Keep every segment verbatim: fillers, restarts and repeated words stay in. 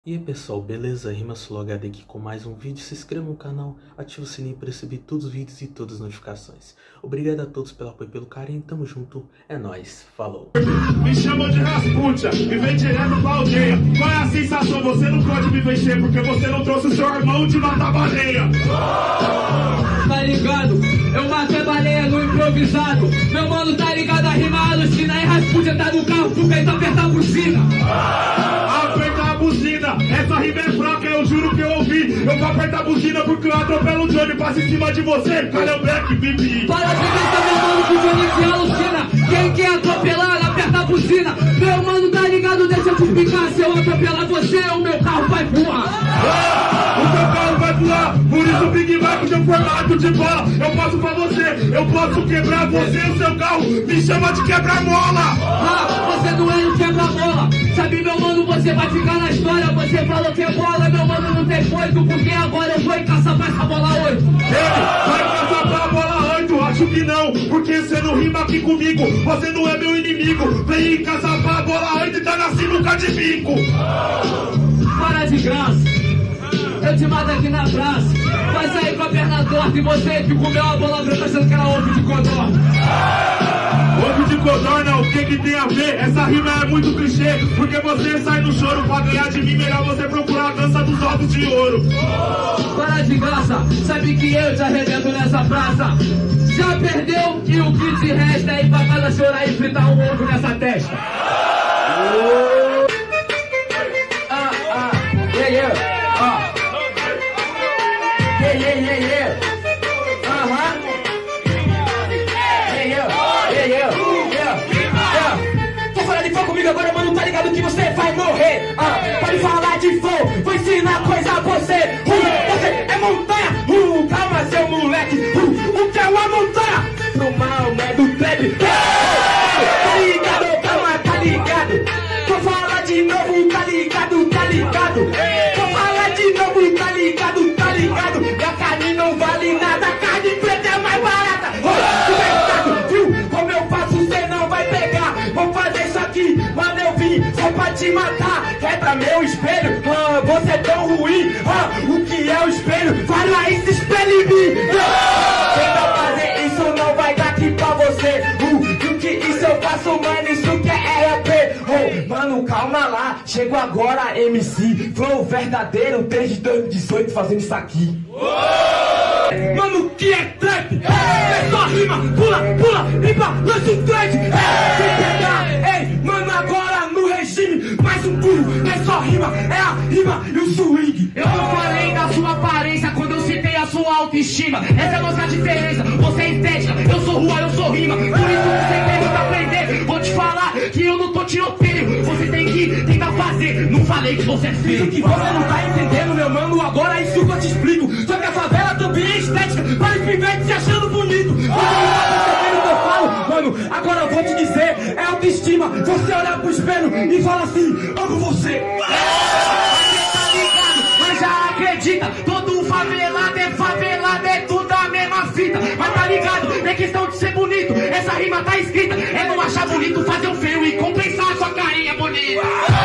E aí pessoal, beleza? RimaSoloHD aqui com mais um vídeo. Se inscreva no canal, ative o sininho para receber todos os vídeos e todas as notificações. Obrigado a todos pelo apoio e pelo carinho, tamo junto, é nóis, falou! Me chamam de Rasputia e vem direto pra aldeia. Qual é a sensação? Você não pode me vencer porque você não trouxe o seu irmão de matar baleia. Tá ligado? Eu matei baleia no improvisado. Meu mano tá ligado, a rima alucina. E Rasputia tá no carro, tu peito aperta a buzina. Aperta a buzina, essa rima é fraca, eu juro que eu ouvi. Eu vou apertar a buzina porque eu atropelo o Johnny, passo em cima de você, cadê o Black Bibi? Para de gritar, meu mano, que o Johnny se alucina. Quem quer atropelar, aperta a buzina. Meu mano tá ligado, deixa eu te explicar. Se eu atropelar você, o meu carro vai voar. Ah, o seu carro vai voar, por isso o Big Mac tem formato de bola. Eu posso pra você, eu posso quebrar você e o seu carro. Me chama de quebra-mola. Ah, você não é um quebra-mola. Sabe, meu mano, você vai ficar na história. Você falou que é bola, meu mano, não tem foito. Porque agora eu vou em caça pra essa bola oito. Ei, vai caçar pra bola oito? Acho que não, porque você não rima aqui comigo. Você não é meu inimigo. Vem em caçar pra bola oito e tá na sinuca de bico. Para de graça. Eu te mato aqui na praça. Vai sair com a perna torta e você que comeu a bola branca achando que era ovo de codorna. Ovo de codorna, o que que tem a ver? Essa rima é muito clichê, porque você sai no choro. Pra ganhar de mim, melhor você procurar a dança dos ovos de ouro. Para de graça, sabe que eu te arrebento nessa praça. Já perdeu e o que te resta é ir pra casa chorar e fritar um ovo nessa testa. Ah, ah, yeah, yeah, ah. Yeah, yeah, yeah, yeah. Aham. Yeah, yeah, yeah, yeah, yeah, yeah. Tô falando de flow comigo agora, mano, tá ligado que você vai morrer. Ah, pode falar de flow, vou ensinar coisa a você. Uh, você é montanha, uh, calma seu moleque. Uh, o que é uma montanha? Pro mal, né, do trap. Tá ligado, calma, tá ligado. Vou falar de novo, tá ligado, tá ligado. Vou falar de novo, tá ligado, tá ligado. E a carne não vale nada, a carne preta é mais barata. Oh, mercado, viu? Como eu faço, cê não vai pegar. Vou fazer isso aqui, mano, eu vim só pra te matar. Quebra meu espelho, ah, você é tão ruim. Ah, o que é o espelho? Fala esse espelho em mim. Tenta fazer isso, não vai dar aqui pra você. Uh, o que isso eu faço, mano, isso que é R P. Oh, mano, calma lá, chego agora, M C. Flow verdadeiro, desde dois mil e dezoito fazendo isso aqui. Mano, que é trap? É só rima, pula, pula, limpa, lança um trade. Sem pegar, ei, mano, agora no regime, mais um pulo, é só rima, é a rima e o swing. Eu não falei da sua aparência quando eu citei a sua autoestima. Essa é a nossa diferença, você é estética, eu sou rua, eu sou rima. Por isso você tem que aprender. Vou te falar que eu não tô tiroteio. Você tem que tentar fazer, não falei que você é feio. Isso que você não tá entendendo, meu mano, agora isso que eu te explico. Só que a favela também é estética, para os pivetes se achando bonito. Você não tá percebendo o que eu falo, mano, agora eu vou te dizer, é autoestima. Você olhar pro espelho e fala assim, amo você. Você tá ligado, mas já acredita, todo favelado é favelado, é tudo a mesma fita. Mas tá ligado, é questão de ser bonito, essa rima tá escrita. É não achar bonito, fazer o feio e compensar a sua carinha bonita.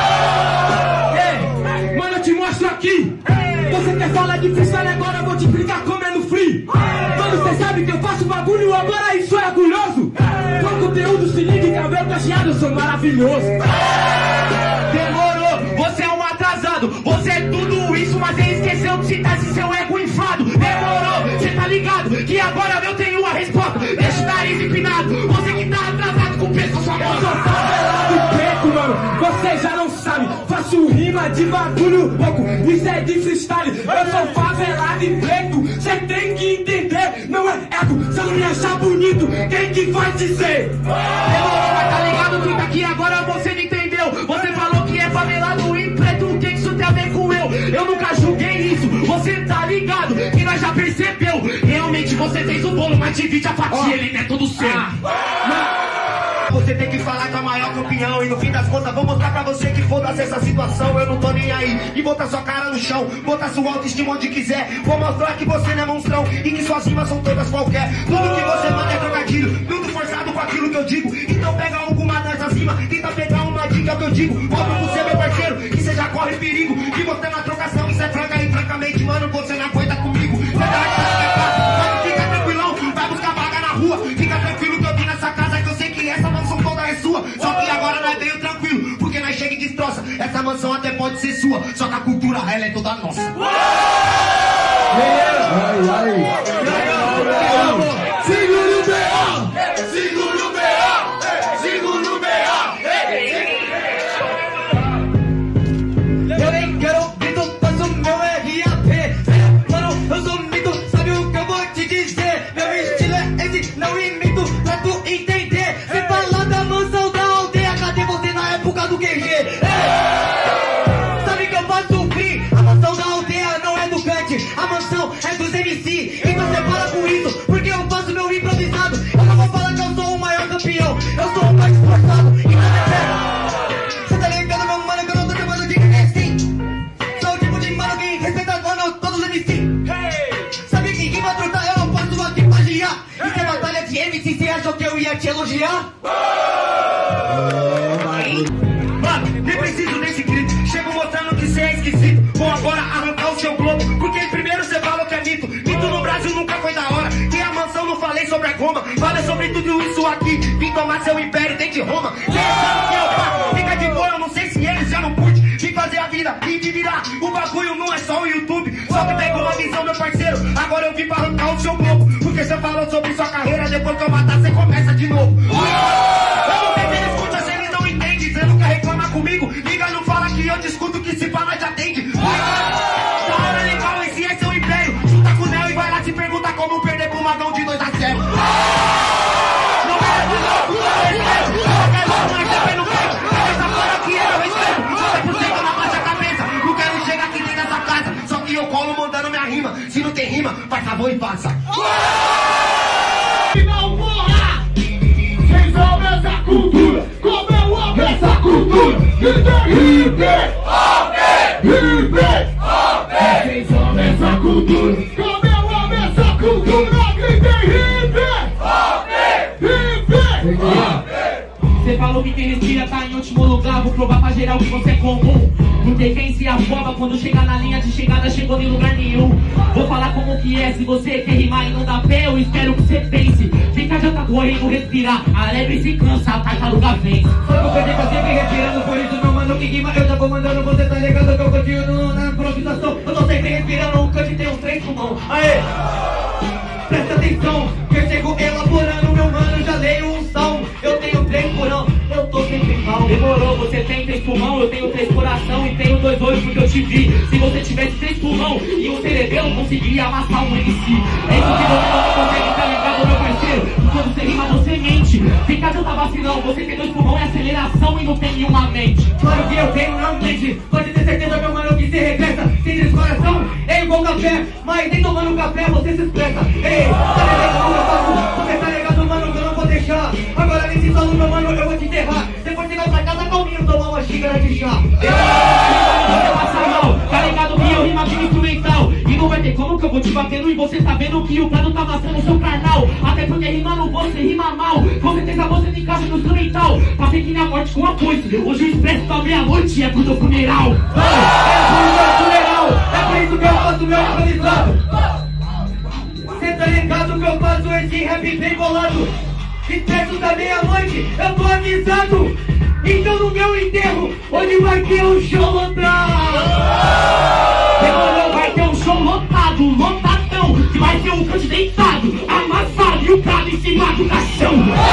Ei, mano, eu te mostro aqui. Você quer falar de freestyle, agora eu vou te explicar como é no free. Mano, você sabe que eu faço bagulho, agora isso é orgulhoso. Com conteúdo, se liga, cabelo cacheado, eu sou maravilhoso. Demorou, você é um atrasado. Você é tudo isso, mas ele esqueceu de citar esse seu ego inflado. Demorou, você tá ligado que agora eu tenho a resposta. Deixa o nariz empinado, você que tá atrasado com o peso sua mão. Eu sou favelado preto, mano, você já não sabe. Faço rima de bagulho louco, isso é de freestyle. Eu sou favelado e preto, você tem que entender. Não é ego, se eu não me achar bonito, quem que vai dizer? Demorou, mas tá ligado que tá aqui agora você não entendeu. Você falou que é favelado e preto, o que isso tem a ver com eu? Eu nunca julguei isso, você tá ligado que nós já percebeu. Realmente você fez o bolo, mas divide a fatia, oh. Ele não é todo seu. Ah. Você tem que falar com a maior campeão. E no fim das contas vou mostrar pra você que foda-se essa situação. Eu não tô nem aí. E botar sua cara no chão, botar sua autoestima onde quiser. Vou mostrar que você não é monstrão e que suas rimas são todas qualquer. Tudo que você manda é trocadilho, tudo forçado com aquilo que eu digo. Então pega alguma dessas rimas, tenta pegar uma dica que eu digo. Volta pro você, meu parceiro, que você já corre perigo. E você na trocação, isso é franca e francamente, mano, você não aguenta comigo. Você dá a fica tranquilão, vai buscar vaga na rua. Fica tranquilo que eu vim nessa casa, que eu sei que essa mansão toda é sua. Só que agora nós veio tranquilo, porque nós chega e destroça. Essa mansão até pode ser sua, só que a cultura, ela é toda nossa. Ai, ai. Segura o B A! Segura o B A! Segura o B A! Eu nem quero grito, faço meu R A P. Mano, eu sou mito, sabe o que eu vou te dizer? Meu estilo é esse, não imito, pra tu entender. Você fala da mansão da aldeia, cadê você na época do Q G? Sabe que eu faço free? A mansão da aldeia não é do Kant, a mansão é dos M C. Então você para com isso, porque eu faço meu improvisado. Eu não vou falar que eu sou o maior campeão, eu sou o mais esforçado. Então você você tá ligado, meu mano, que eu não tô chamando de quem é assim. Sou o tipo de mano que respeita, mano, todos os M C. Sabe que rima truta eu não posso aqui plagiar. Isso é batalha de M C, você achou que eu ia te elogiar? Mano, nem preciso desse grito. Chego mostrando que cê é esquisito. Vou agora arrancar o seu globo, porque primeiro cê falou que é mito. Mito no Brasil nunca foi da hora. Que a mansão não falei sobre a goma. Falei sobre tudo isso aqui. Vim tomar seu império dentro de Roma. Cê sabe que eu faço, fica de boa. Eu não sei se eles já não curtem. Vim fazer a vida e de virar. O bagulho não é só o YouTube. Só que pegou uma visão, meu parceiro. Agora eu vim pra arrancar o seu globo, porque cê falou sobre sua carreira. Depois que eu matar, cê começa de novo. Eu não sei se eles escutam, se eles não entendem. Cê nunca reclama comigo. Liga, não fala que eu discuto, que se fala já atende. Da hora legal, esse é seu império. Junta com o Neo e vai lá te perguntar como perder pro Magão de dois a zero. Não é de novo, não é sério. Não quero mais saber no peito. Essa fora aqui é meu respeito. noventa por cento na baixa cabeça. Não quero chegar aqui dentro dessa casa. Só que eu colo mandando minha rima. Se não tem rima, faz favor e faça. Não, porra! Vocês amam essa cultura, como eu amo essa cultura. Hip, hip, vocês amam essa cultura, como eu amo essa cultura. Gritem hip, hip, Você falou que quem respira tá em último lugar. Vou provar pra geral que você é comum. Porque quem se afoba quando chega na linha de chegada chegou em lugar nenhum. Vou falar como que é, se você quer rimar e não dá pé, eu espero que você pense. Fica adianta correndo, respirar, a lebre se cansa, a tartaruga vence. Só que eu perdi pra sempre respirando, por isso meu mano que rima eu já vou mandando. Você tá ligado que eu continuo na improvisação. Eu tô sempre respirando, o cante tem uns três pulmão. Aê! Presta atenção, que eu chego elaborando, meu mano, já leio um som. Eu tenho três porão, eu tô sempre mal. Demorou, você tem três pulmão, eu tenho três coração e tenho dois olhos porque eu te vi. Se você tivesse três pulmão e um cerebelo, conseguiria amassar um M C. É isso que você não consegue, tá ligado, meu parceiro? Quando você rima, você mente. Fica tanta vacilão, você tem dois pulmão e aceleração e não tem nenhuma mente. Claro que eu tenho, não mente. Pode ter certeza, meu mano, que se regressa. Sem três coração, é igual café, mas nem tomando café você se expressa. Ei, tá ligado como eu faço? Você tá ligado, mano, que eu não vou deixar. Agora nesse solo, meu mano, eu vou te enterrar. Depois você vai pra casa calminho, tomar uma xícara de chá. Você passa mal, tá ligado que eu rimo aqui instrumental. E não vai ter como que eu vou te batendo e você tá vendo que o plano tá amassando o seu carnal. Até porque rimando você rima mal. Com certeza você não encaixa no instrumental. Passei que na morte com a coisa. Hoje o expresso da meia-noite é pro teu funeral. É pro meu funeral. É por isso que eu faço meu improvisado. Cê tá ligado que eu faço esse rap bem bolado. Expresso da meia-noite, eu tô avisado. Então no meu enterro, hoje vai ter um show lotado. Demorou, vai ter um show lotado, lotadão. Que vai ter um cante deitado, amassado e o prato em cima do caixão.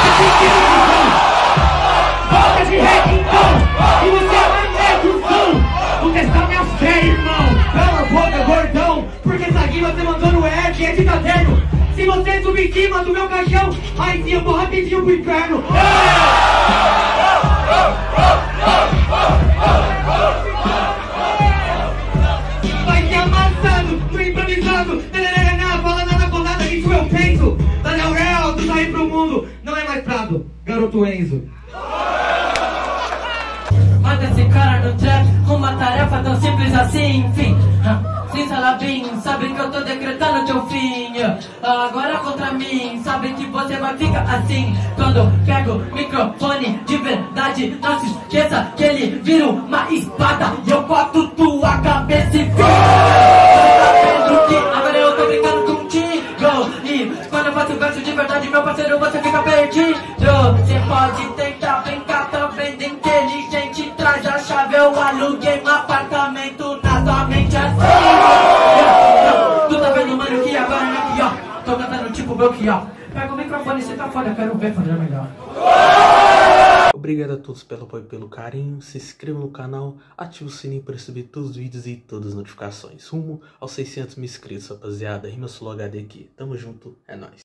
Volta de rap então, e você amanhece o som. Vou testar minha fé, irmão. Cala a boca, gordão, porque essa rima você mandou no F, é de caderno. Se você subir em cima do meu caixão, aí sim eu vou rapidinho pro inferno. Vai ser amassado, no improvisado. Não fala nada com nada, isso eu penso. Daniel Real, tu sair pro mundo. Não é mais Prado, garoto Enzo. Manda esse cara no trap, uma tarefa tão simples assim, enfim. Sim, Salabim, sabe que eu tô decretando teu fim. Agora contra mim, sabe que você vai ficar assim. Quando eu pego o microfone de verdade, não se esqueça que ele vira uma espada e eu corto tua cabeça e fica. Que agora eu tô brincando contigo. E quando eu faço verso de verdade, meu parceiro, você fica perdido. Você pode tentar brincar também de inteligente. Traz a chave, eu aluguei um apartamento na tua mente assim. Tu tá vendo, mano, que agora é aqui, ó. Tô cantando tipo Belchior. Pega o microfone e você tá foda, quero ver fazer melhor. Obrigado a todos pelo apoio e pelo carinho. Se inscreva no canal, ative o sininho para receber todos os vídeos e todas as notificações. Rumo aos seiscentos mil inscritos, rapaziada. Rima Sulô H D aqui. Tamo junto, é nóis.